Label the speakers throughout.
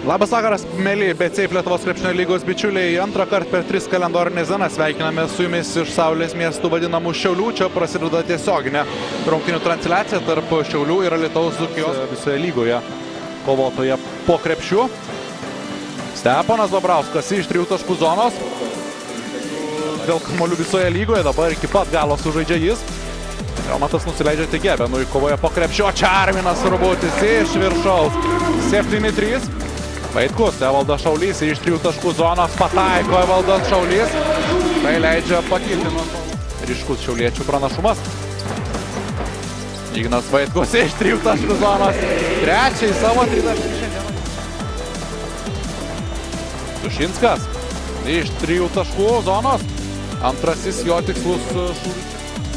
Speaker 1: Labas vakaras, mėly BC Lietuvos krepšinio lygos bičiuliai. Antrą kartą per 3 kalendorinės dienas sveikiname su jumis iš Saulės miestų vadinamų Šiaulių. Čia prasideda tiesioginė rungtynių transliacija tarp Šiaulių ir Alytaus Dzūkijos visoje lygoje kovotoje po krepšiu. Steponas Dobrauskas iš 3 taškų zonos. Dėl kamuolių visoje lygoje dabar iki pat galo sužaidžia jis. Jomatas nusileidžia tik Gebenui, kovoja po krepšio. Čia Arminas Urbutis iš viršaus. 7-3. Vaitkus, Evaldas Šaulys iš 3 taškų zonos pataiko Evaldas Šaulys. Tai leidžia pakilti nuo ryškus šiauliečių pranašumas. Ignas Vaitkus iš 3 taškų zonos. Trečiai savo 3 taškų šiandieną. Dušinskas iš 3 taškų zonos. Antrasis jo tikslus šūvis.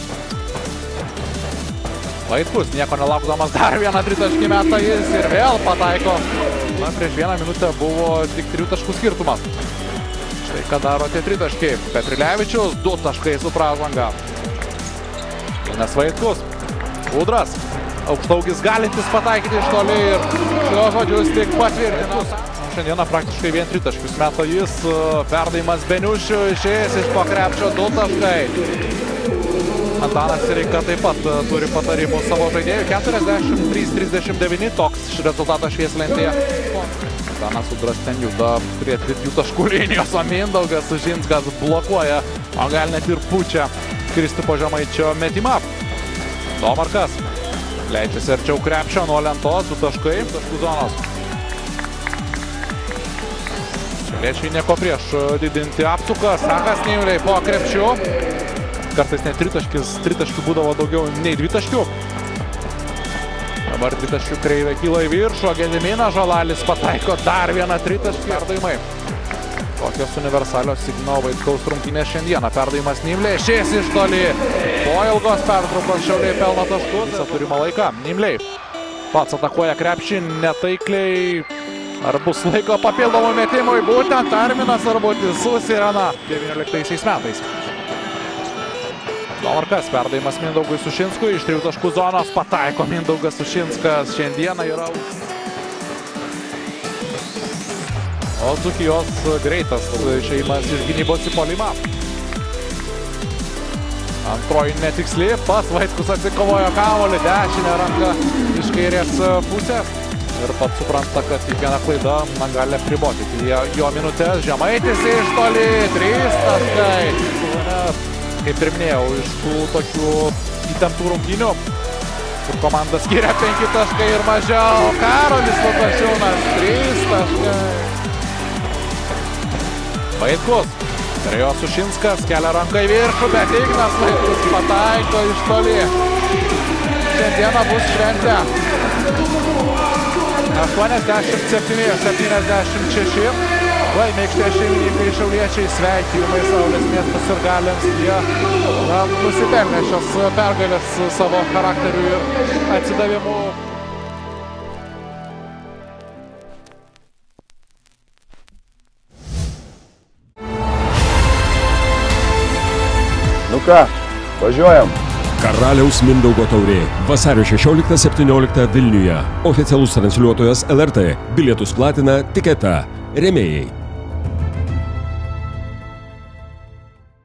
Speaker 1: Vaitkus nieko nelaukdamas dar vieną 3 taškį metą jis ir vėl pataiko. Na, prieš 1 minutę buvo tik 3 taškų skirtumas. Štai ką daro tie 3 taškai. Petrilevičius 2 taškai su pražanga. Ignas Vaitkus. Udras. Aukštaugis galintis pataikyti iš toli ir šios žodžius tik patvirtino. Šiandieną praktiškai vien 3 taškius meta jis. Perdavimas Beniušių išėjęs iš po krepšio 2 taškai. Antanas Sireika taip pat turi patarimų savo žaidėjų. 43-39, toks rezultatas švieslentėje. Antanas Udras ten juda prie 3 taškų linijos, o Mindaugas Sužinskas blokuoja, o gal net ir pučia Kristupo Žemaičio metimą. Domarkas leidžiasi arčiau krepšio nuo lentos, 2 taškai, taškų zonos. Šiauliečiai nieko prieš didinti apsuką, Sakas neįliai po krepšiu. Kartais net 3 taškių būdavo daugiau nei 2 taškių. Dabar 2 taškių kreivė kyla į viršų, Gediminas Žalalis pataiko dar vieną 3 taškį. Perdavimai. Tokios universalios Igno Vaitkaus rungtynės šiandieną. Perdavimas Nimlė, išėjęs iš toli. Po ilgos pertraukos Šiauliai pelno taškus. Visą turimą laiką. Nimlė pats atakuoja krepšį netaikliai. Ar bus laiko papildomų metimui? Būtent Arminas Urbutis su Sirena 19 metais. Domarkas, perdavimas Mindaugui Sušinskui iš 3 taškų zonos, pataiko Mindaugas Sušinskas, šiandieną yra. O Dzūkijos greitas išėjimas iš gynybos į puolimą. Antroji netiksli, pats Vaitkus atsikovojo kamuolį, dešinę ranką iš kairės pusės. Ir pats supranta, kad kiekviena klaida gali apriboti jo minutės. Žemaitis iš toli, 3 taškai. Kaip ir minėjau, iš tų tokių įtemptų rungtynių, kur komanda skiria 5 taškai ir mažiau. Karolis Lukašiūnas, 3 taškai. Vaitkus, perėjo Sušinskas, kelia ranką į viršų, bet Ignas Vaitkus pataiko iš toli. Šiandieną bus šventė. 87-76. Laimė aikštės šeimininkai šiauliečiai, sveikinimai Saulės miesto sirgaliams. Jie nusipelnė šios pergalės savo charakteriu ir atsidavimu.
Speaker 2: Nu ką, važiuojam.
Speaker 3: Karaliaus Mindaugo taurė. Vasario 16-17 Vilniuje. Oficialus transliuotojas LRT. Bilietus platina Tiketa. Rėmėjai